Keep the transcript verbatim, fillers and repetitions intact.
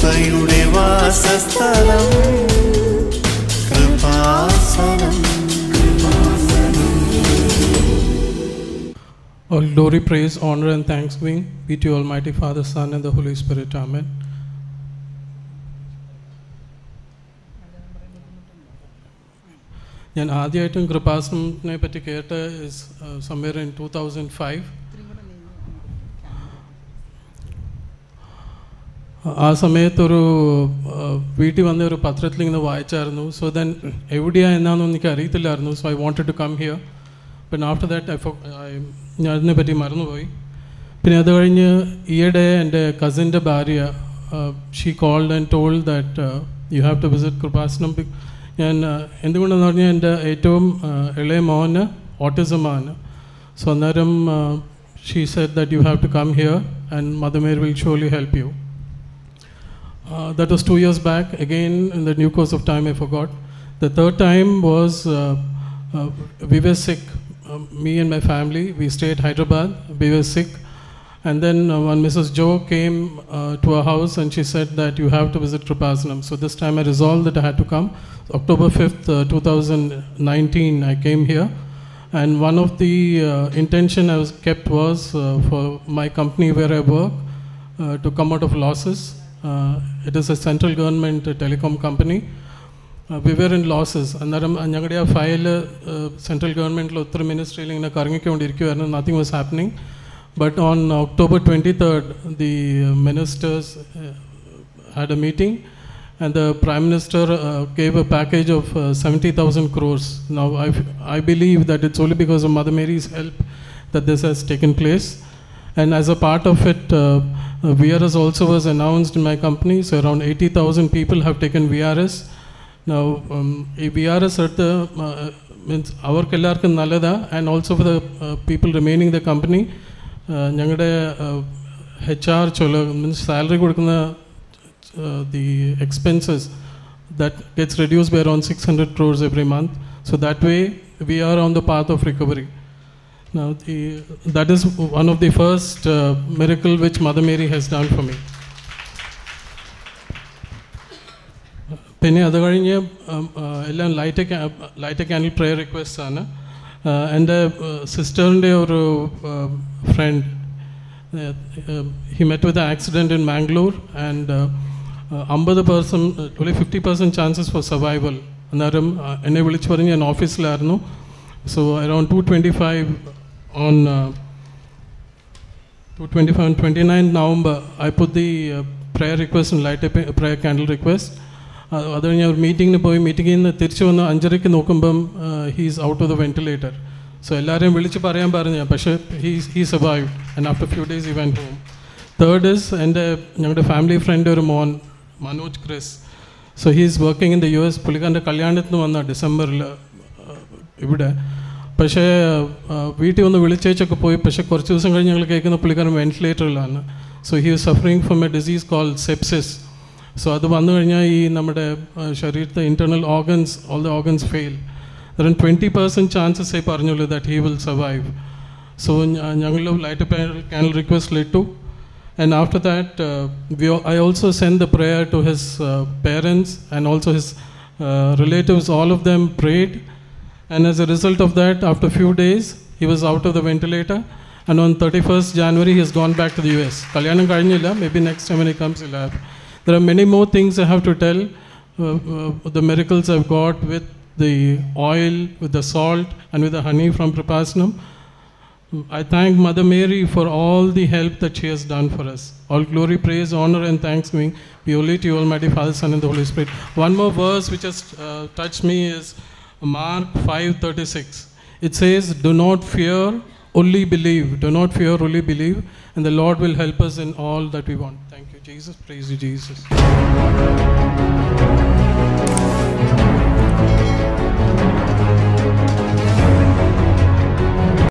കൃപയുടെ വാസസ്ഥലം Kripasanam. All glory, praise, honor and thanksgiving be to Almighty Father, Son and the Holy Spirit. Amen. ഞാൻ ആദ്യമായിട്ടും കൃപാസനത്തിനെ പറ്റി കേട്ട് is somewhere in two thousand five. ആ സമയത്തൊരു വീട്ടിൽ വന്ന ഒരു പത്രത്തിൽ ഇങ്ങനെ വായിച്ചായിരുന്നു. സോ ദെൻ എവിടെയാ എന്നാണെന്ന് എനിക്ക് അറിയത്തില്ലായിരുന്നു. So I wanted to come here. പിന്നെ ആഫ്റ്റർ ദാറ്റ് ഐ ഫോ ഞാൻ അതിനെപ്പറ്റി മറന്നുപോയി. പിന്നെ അത് കഴിഞ്ഞ് ഈയിടെ എൻ്റെ കസിൻ്റെ ഭാര്യ she called and told that you have to visit Kripasanam. ഞാൻ എന്തുകൊണ്ടെന്ന് പറഞ്ഞാൽ എൻ്റെ ഏറ്റവും ഇളയ മോന് ഓട്ടിസമാണ്. സോ അന്നേരം she said that you have to come here and Mother Mary will surely help you. That was two years back. Again, in the new course of time, I forgot. The third time was uh, uh, we were sick. Uh, me and my family, we stayed Hyderabad. We were sick, and then uh, when Missus Jo came uh, to our house and she said that you have to visit Kripasanam. So this time I resolved that I had to come. October fifth, uh, twenty nineteen, I came here, and one of the uh, intention I was kept was uh, for my company where I work uh, to come out of losses. Uh, it is a central government uh, telecom company. Uh, we were in losses. അന്നേരം ഞങ്ങളുടെ ആ file central ഗവൺമെൻറ്റിൽ ഒത്തിരി മിനിസ്ട്രിയിൽ ഇങ്ങനെ കറങ്ങിക്കൊണ്ടിരിക്കുമായിരുന്നു. Nothing was happening. But on October twenty third the ministers had a meeting and the Prime Minister uh, gave a package of uh, seventy thousand crores. Now I, I believe that it's only because of Mother Mary's help that this has taken place. And as a part of it, uh, uh, V R S also was announced in my company. So around eighty thousand people have taken V R S. Now, um, V R S at the uh, means our kellarkku nallada, and also for the uh, people remaining the company, ഞങ്ങളുടെ H R chola means salary കൊടുക്കുന്ന the expenses that gets reduced by around six hundred crores every month. So that way we are on the path of recovery. Now, the, that is one of the first uh, miracle which Mother Mary has done for me. പിന്നെ അത് കഴിഞ്ഞ് എല്ലാം light light candle prayer request ആണ്. എൻ്റെ സിസ്റ്ററിൻ്റെ ഒരു friend he met with accident in Mangalore and അമ്പത് percent only fifty percent chances for survival. അന്നേരം എന്നെ വിളിച്ച് പറഞ്ഞ് ഞാൻ ഓഫീസിലായിരുന്നു. So around two twenty-five on uh, two twenty-five on twenty-ninth November, I put the uh, prayer request and light a prayer candle request. അത് കഴിഞ്ഞ് ഒരു മീറ്റിങ്ങിന് പോയി. മീറ്റിങ്ങിൽ നിന്ന് തിരിച്ചു വന്ന് അഞ്ചരയ്ക്ക് നോക്കുമ്പം he's out of the ventilator. So എല്ലാവരെയും വിളിച്ച് പറയാൻ പറഞ്ഞു, പക്ഷേ he he survived and after few days he went home. Third is എൻ്റെ ഞങ്ങളുടെ ഫാമിലി ഫ്രണ്ട് ഒരു മോൻ Manoj Chris. So he's working in the U S. പുള്ളിക്കാരൻ്റെ കല്യാണത്തിന് വന്ന ഡിസംബറിൽ ഇവിടെ. പക്ഷേ വീട്ടിൽ ഒന്ന് വിളിച്ചേച്ചൊക്കെ പോയി. പക്ഷേ കുറച്ച് ദിവസം കഴിഞ്ഞ് ഞങ്ങൾ കേൾക്കുന്ന പുള്ളിക്കാരൻ വെന്റിലേറ്ററിലാണ്. So he was suffering from a disease called sepsis. So അത് വന്നു കഴിഞ്ഞാൽ ഈ നമ്മുടെ ശരീരത്തെ internal organs all the organs fail. There twenty percent chances ആയി പറഞ്ഞുള്ളൂ that he will survive. So ഞങ്ങൾ ലൈറ്റ് ക്യാൻഡിൽ റിക്വസ്റ്റ് ഇട്ടു. And after that, uh, we, I also sent the prayer to his uh, parents and also his uh, relatives. All of them prayed. And as a result of that, after a few days, he was out of the ventilator. And on thirty-first January, he has gone back to the U S. Kalyanam kazhinilla, maybe next time when he comes, he'll have. There are many more things I have to tell. Uh, uh, the miracles I've got with the oil, with the salt, and with the honey from Kripasanam. I thank Mother Mary for all the help that she has done for us. All glory, praise, honor, and thanksgiving be only to you, Almighty Father, Son, and the Holy Spirit. One more verse which has uh, touched me is Mark five thirty-six. It says, "Do not fear, only believe. Do not fear, only believe, and the Lord will help us in all that we want." Thank you, Jesus. Praise you, Jesus.